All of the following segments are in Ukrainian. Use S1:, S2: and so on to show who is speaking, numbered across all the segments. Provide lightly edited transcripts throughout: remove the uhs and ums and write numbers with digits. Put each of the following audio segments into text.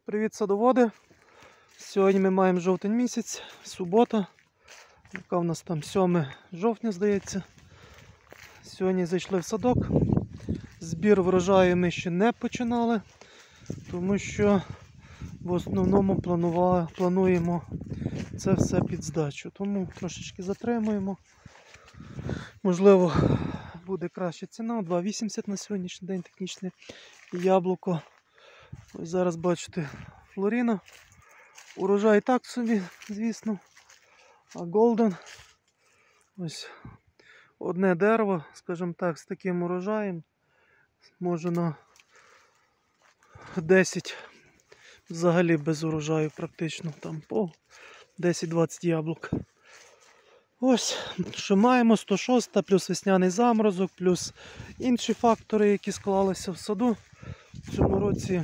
S1: Привіт, садоводи! Сьогодні ми маємо жовтень місяць, субота. Яка в нас там 7 жовтня, здається. Сьогодні зайшли в садок. Збір врожаю ми ще не починали, тому що в основному плануємо це все під здачу. Тому трошечки затримуємо. Можливо, буде краща ціна. 2,80 на сьогоднішній день технічне яблуко. Ось зараз бачите Флоріна. Урожай так собі, звісно. А Голден, ось одне дерево, скажімо так, з таким урожаєм. Може на 10 взагалі без урожаю практично. Там по 10-20 яблук. Ось, що маємо, 106, плюс весняний заморозок, плюс інші фактори, які склалися в саду. В цьому році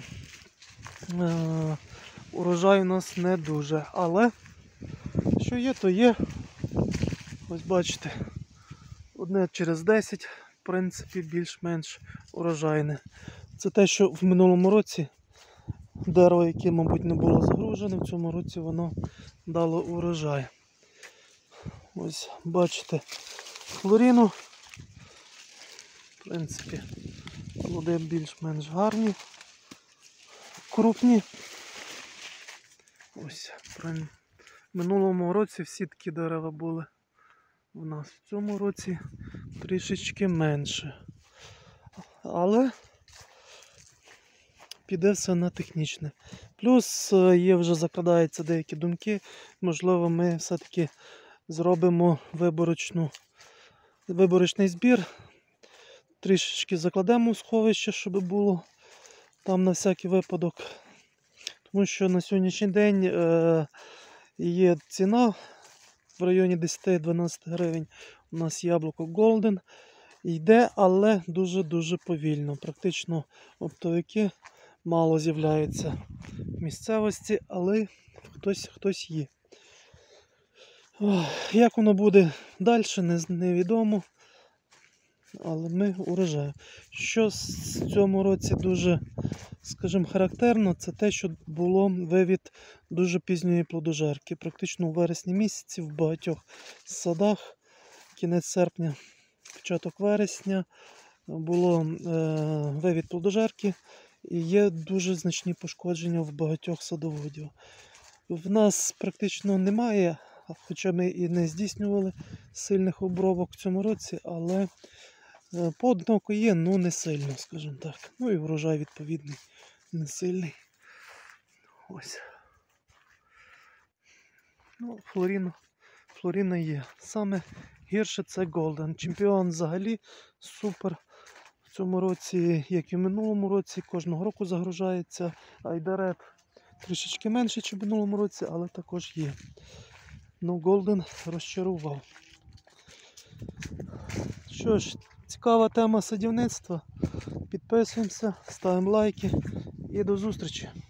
S1: урожай у нас не дуже, але що є, то є. Ось бачите, одне через 10, в принципі, більш-менш урожайне. Це те, що в минулому році дерево, яке, мабуть, не було загружене, в цьому році воно дало урожай. Ось бачите Флоріну. В принципі, плоди більш-менш гарні, крупні. Ось, в минулому році всі такі дерева були у нас. В цьому році трішечки менше. Але піде все на технічне. Плюс є вже закрадаються деякі думки. Можливо, ми все-таки зробимо виборочний збір. Трішечки закладемо в сховище, щоб було там на всякий випадок. Тому що на сьогоднішній день є ціна в районі 10-12 гривень. У нас яблуко Golden йде, але дуже-дуже повільно. Практично оптовики мало з'являються в місцевості, але хтось є. Як воно буде далі, невідомо. Але ми урожаємо. Що в цьому році дуже, скажімо, характерно, це те, що було вивід дуже пізньої плодожерки. Практично у вересні місяці в багатьох садах, кінець серпня, початок вересня, було вивід плодожерки і є дуже значні пошкодження в багатьох садоводів. В нас практично немає, хоча ми і не здійснювали сильних обробок в цьому році, але поодиноко є, ну не сильно, скажімо так. Ну і врожай відповідний, не сильний. Ось. Ну, Флоріна є. Саме гірше це Golden. Чемпіон взагалі супер. В цьому році, як і в минулому році, кожного року загружається. Айдарет трішечки менше, ніж в минулому році, але також є. Ну, Golden розчарував. Що ж, цікава тема садівництва. Підписуємося, ставимо лайки і до зустрічі.